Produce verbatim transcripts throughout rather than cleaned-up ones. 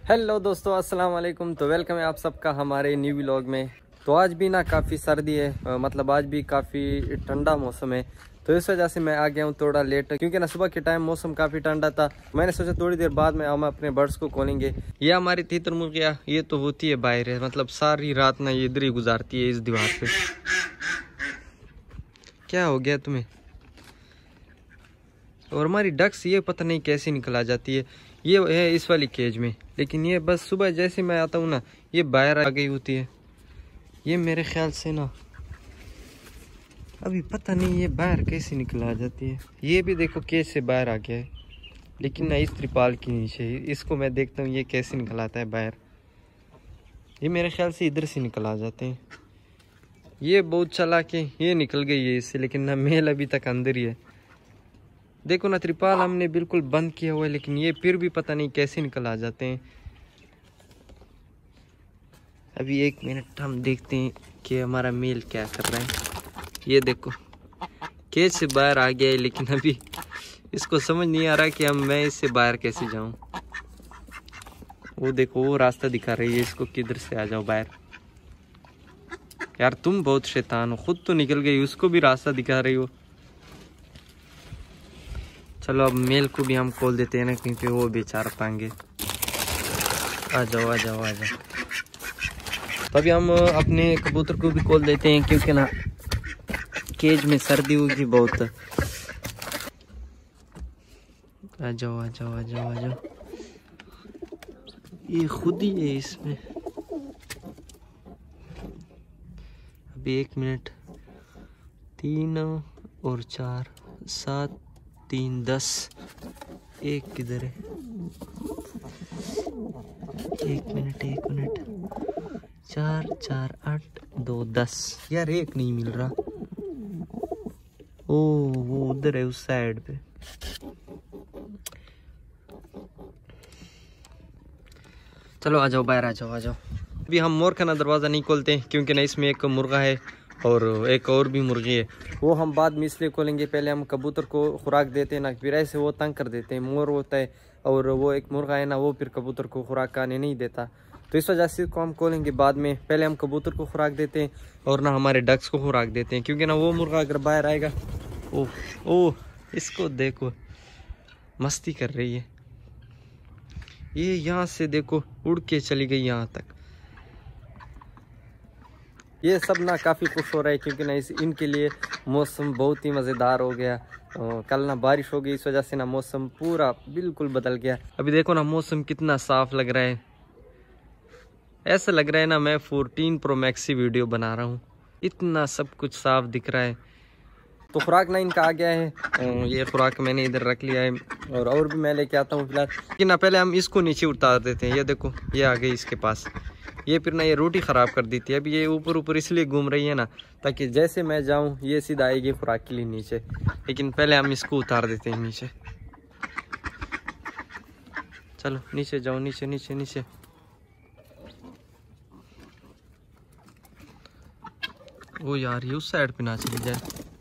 Hello दोस्तों, अस्सलाम वालेकुम। तो वेलकम है आप सबका हमारे न्यू व्लॉग में। तो आज भी ना काफ़ी सर्दी है, आ, मतलब आज भी काफ़ी ठंडा मौसम है। तो इस वजह से मैं आ गया हूँ थोड़ा लेट, क्योंकि ना सुबह के टाइम मौसम काफ़ी ठंडा था। मैंने सोचा थोड़ी देर बाद में हम अपने बर्ड्स को खोलेंगे। ये हमारी तीतर मुर्गियाँ ये तो होती है बाहर है, मतलब सारी रात ना ये इधर ही गुजारती है इस दीवार पे। क्या हो गया तुम्हें? और हमारी डक्स ये पता नहीं कैसे निकल आ जाती है। ये है इस वाली केज में, लेकिन ये बस सुबह जैसे मैं आता हूँ ना ये बाहर आ गई होती है। ये मेरे ख्याल से ना अभी पता नहीं ये बाहर कैसे निकल आ जाती है। ये भी देखो केज से बाहर आ गया है, लेकिन ना इस त्रिपाल के नीचे। इसको मैं देखता हूँ ये कैसे निकल आता है बाहर। ये मेरे ख्याल से इधर से निकल आ जाते हैं। ये बहुत चालाक है, ये निकल गई है इससे, लेकिन ना मेल अभी तक अंदर ही है। देखो ना त्रिपाल हमने बिल्कुल बंद किया हुआ है, लेकिन ये फिर भी पता नहीं कैसे निकल आ जाते हैं। अभी एक मिनट हम देखते हैं कि हमारा मेल क्या कर रहा है। ये देखो केज से बाहर आ गया है, लेकिन अभी इसको समझ नहीं आ रहा कि हम मैं इससे बाहर कैसे जाऊं। वो देखो वो रास्ता दिखा रही है इसको, किधर से आ जाओ बाहर। यार तुम बहुत शैतान हो, खुद तो निकल गई, उसको भी रास्ता दिखा रही हो। चलो अब मेल को भी हम खोल देते हैं ना, क्योंकि वो बेचारा पाएंगे। आ जाओ आ जाओ आ जाओ। तो अभी हम अपने कबूतर को भी खोल देते हैं, क्योंकि ना केज में सर्दी होगी बहुत। आ जाओ आ जाओ आ जाओ आ जाओ। ये खुद ही है इसमें। अभी एक मिनट। तीन और चार सात, तीन दस। एक किधर है? एक मिनट एक मिनट। चार चार आठ, दो दस। यार एक नहीं मिल रहा। ओ वो उधर है उस साइड पे। चलो आ जाओ बाहर आ जाओ आ जाओ। अभी हम मोर खाना दरवाज़ा नहीं खोलते, क्योंकि ना इसमें एक मुर्गा है और एक और भी मुर्गी है। वो हम बाद में इसलिए खोलेंगे, पहले हम कबूतर को खुराक देते हैं ना, फिर ऐसे वो तंग कर देते हैं। मोर होता है और वो एक मुर्गा है ना, वो फिर कबूतर को खुराक खाने नहीं देता। तो इस वजह से इसको हम खोलेंगे बाद में। पहले हम कबूतर को खुराक देते हैं और ना हमारे डक्स को खुराक देते हैं, क्योंकि ना वो मुर्गा अगर बाहर आएगा। ओह ओह इसको देखो मस्ती कर रही है ये। यहाँ से देखो उड़ के चली गई यहाँ तक। ये सब ना काफ़ी खुश हो रहा है, क्योंकि ना इस इनके लिए मौसम बहुत ही मज़ेदार हो गया। कल ना बारिश हो गई, इस वजह से ना मौसम पूरा बिल्कुल बदल गया। अभी देखो ना मौसम कितना साफ लग रहा है। ऐसा लग रहा है ना मैं फोर्टीन प्रो मैक्स की वीडियो बना रहा हूँ, इतना सब कुछ साफ दिख रहा है। तो खुराक ना इनका आ गया है। ये खुराक मैंने इधर रख लिया है, और और भी मैं लेके आता हूँ फिलहाल। लेकिन ना पहले हम इसको नीचे उतार देते हैं। ये देखो ये आ गई इसके पास। ये फिर ना ये रोटी ख़राब कर देती है। अभी ये ऊपर ऊपर इसलिए घूम रही है ना, ताकि जैसे मैं जाऊँ ये सीधा आएगी खुराक के लिए नीचे। लेकिन पहले हम इसको उतार देते हैं नीचे। चलो नीचे जाओ, नीचे नीचे नीचे। ओ यार ये उस साइड पे ना चली जाए।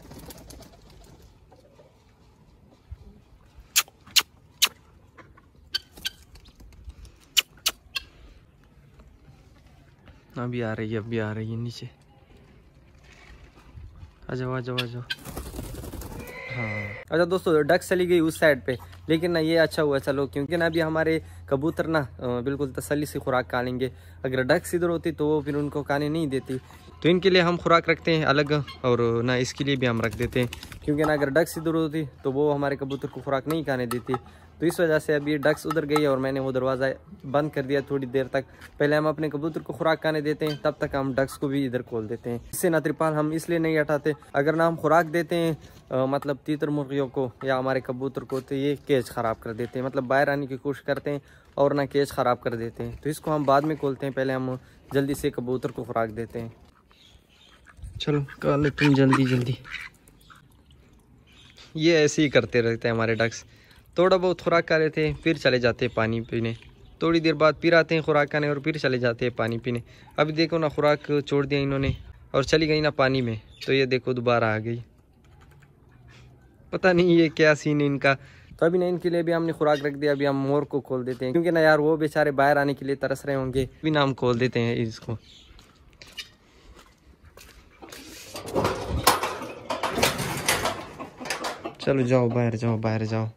अभी आ रही है अभी आ रही है नीचे। आ जाओ आ जाओ आ जाओ। हाँ अच्छा दोस्तों, डक चली गई उस साइड पे, लेकिन ना ये अच्छा हुआ चलो, क्योंकि ना अभी हमारे कबूतर ना बिल्कुल तसल्ली से खुराक खा लेंगे। अगर डक्स इधर होती तो वो फिर उनको खाने नहीं देती। तो इनके लिए हम खुराक रखते हैं अलग, और ना इसके लिए भी हम रख देते हैं, क्योंकि ना अगर डक्स इधर होती तो वो हमारे कबूतर को खुराक नहीं खाने देती। तो इस वजह से अभी डक्स उधर गई और मैंने वो दरवाज़ा बंद कर दिया थोड़ी देर तक। पहले हम अपने कबूतर को खुराक खाने देते हैं, तब तक हम डक्स को भी इधर खोल देते हैं। इससे ना त्रिपाल हम इसलिए नहीं हटाते, अगर ना हम खुराक देते हैं आ, मतलब तीतर मुर्गियों को या हमारे कबूतर को, तो ये केज ख़राब कर देते हैं, मतलब बाहर आने की कोशिश करते हैं और ना केज ख़राब कर देते हैं। तो इसको हम बाद में खोलते हैं, पहले हम जल्दी से कबूतर को खुराक देते हैं। चलो काले तुम जल्दी जल्दी। ये ऐसे ही करते रहते हैं हमारे डक्स। थोड़ा बहुत खुराक खा लेते हैं, फिर चले जाते हैं पानी पीने। थोड़ी देर बाद फिर आते हैं खुराक खाने और फिर चले जाते हैं पानी पीने। अभी देखो ना खुराक छोड़ दिया इन्होंने और चली गई ना पानी में, तो ये देखो दोबारा आ गई। पता नहीं ये क्या सीन है इनका, तो अभी ना इनके लिए भी हमने खुराक रख दिया। अभी हम मोर को खोल देते हैं, क्योंकि ना यार वो बेचारे बाहर आने के लिए तरस रहे होंगे। अभी ना हम खोल देते हैं इसको। चलो जाओ बाहर जाओ, बाहर जाओ।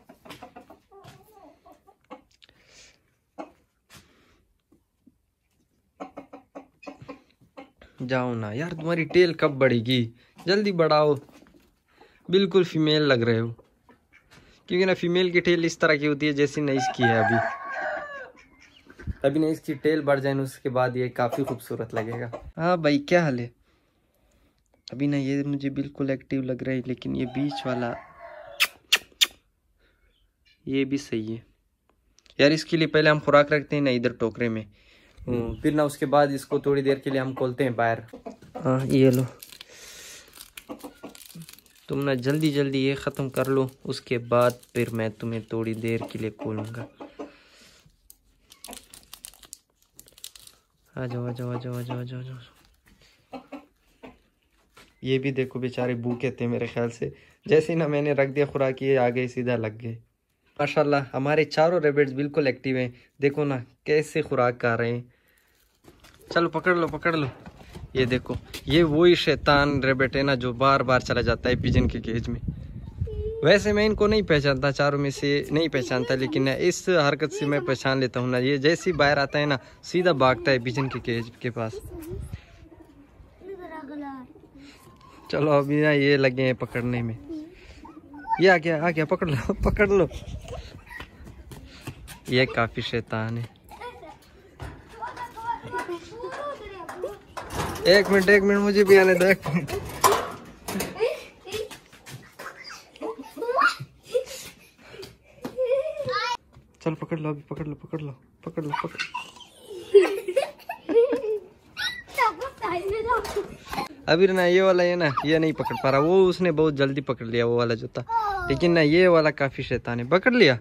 जाओ ना यार, तुम्हारी टेल कब बढ़ेगी, जल्दी बढ़ाओ। बिल्कुल फीमेल लग रहे हो, क्योंकि ना फीमेल की टेल इस तरह की होती है जैसी नईस की है। अभी अभी ना इसकी टेल बढ़ जाए उसके बाद ये काफी खूबसूरत लगेगा। हाँ भाई, क्या हाल है? अभी ना ये मुझे बिल्कुल एक्टिव लग रहा है, लेकिन ये बीच वाला ये भी सही है यार। इसके लिए पहले हम खुराक रखते हैं ना इधर टोकरे में, फिर ना उसके बाद इसको थोड़ी देर के लिए हम खोलते हैं बाहर। हाँ ये लो, तुम ना जल्दी जल्दी ये ख़त्म कर लो, उसके बाद फिर मैं तुम्हें थोड़ी देर के लिए खोलूँगा। आ जाओ आ जाओ आ जाओ आ जाओ आ जाओ आ जाओ। ये भी देखो बेचारे भूखे थे मेरे ख्याल से, जैसे ही ना मैंने रख दिया खुराक ये आ गए, सीधा लग गए। माशाल्लाह हमारे चारों रैबिट्स बिल्कुल एक्टिव हैं। देखो ना कैसे खुराक खा रहे हैं। चलो पकड़ लो पकड़ लो। ये देखो, ये वही शैतान रैबिट है ना जो बार बार चला जाता है पिजन के केज में। वैसे मैं इनको नहीं पहचानता, चारों में से नहीं पहचानता, लेकिन इस हरकत से मैं पहचान लेता हूँ ना। ये जैसे ही बाहर आता है ना सीधा भागता है पिजन के केज के पास। चलो अभी ना ये लगे हैं पकड़ने में। ये आ गया आ गया, पकड़ लो पकड़ लो। ये काफी शैतान है। एक मिनट एक मिनट मुझे भी आने दो, एक मिनट। चल पकड़ लो, अभी पकड़ लो पकड़ लो पकड़ लो पकड़। अभी ना ये वाला है ना, ये नहीं पकड़ पा रहा। वो उसने बहुत जल्दी पकड़ लिया वो वाला जो था, लेकिन ना ये वाला काफी शैतान है। पकड़ लिया,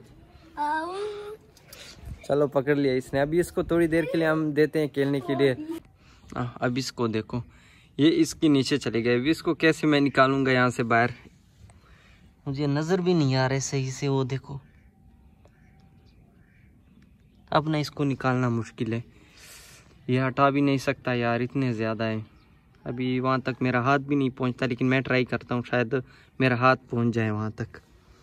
चलो पकड़ लिया इसने। अभी इसको थोड़ी देर के लिए हम देते हैं खेलने के लिए। आ, अब इसको देखो, ये इसके नीचे चले गए। अभी इसको कैसे मैं निकालूंगा यहाँ से बाहर, मुझे नजर भी नहीं आ रहा है सही से। वो देखो, अब ना इसको निकालना मुश्किल है। ये हटा भी नहीं सकता यार, इतने ज़्यादा है। अभी वहाँ तक मेरा हाथ भी नहीं पहुँचता, लेकिन मैं ट्राई करता हूँ, शायद मेरा हाथ पहुँच जाए वहाँ तक।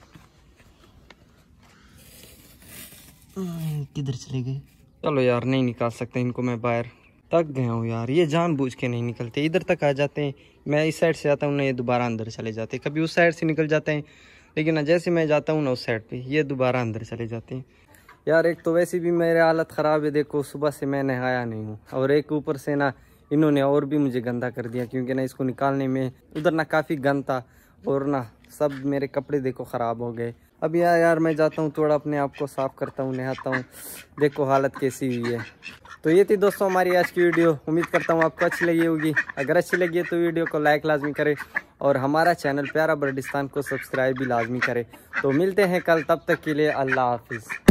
किधर चले गए? चलो यार नहीं निकाल सकते इनको मैं बाहर, थक गया हूँ यार। ये जानबूझ के नहीं निकलते, इधर तक आ जाते हैं। मैं इस साइड से जाता हूँ ना, ये दोबारा अंदर चले जाते हैं। कभी उस साइड से निकल जाते हैं, लेकिन ना जैसे मैं जाता हूँ ना उस साइड पे, ये दोबारा अंदर चले जाते हैं। यार एक तो वैसे भी मेरी हालत ख़राब है, देखो सुबह से मैं नहाया नहीं हूँ, और एक ऊपर से ना इन्होंने और भी मुझे गंदा कर दिया, क्योंकि ना इसको निकालने में उधर ना काफ़ी गंद था, और ना सब मेरे कपड़े देखो ख़राब हो गए। अब यार यार मैं जाता हूँ थोड़ा अपने आप को साफ़ करता हूँ, नहाता हूँ। देखो हालत कैसी हुई है। तो ये थी दोस्तों हमारी आज की वीडियो। उम्मीद करता हूँ आपको अच्छी लगी होगी। अगर अच्छी लगी है तो वीडियो को लाइक लाजमी करें, और हमारा चैनल प्यारा बर्डिस्तान को सब्सक्राइब भी लाजमी करें। तो मिलते हैं कल, तब तक के लिए अल्लाह हाफिज़।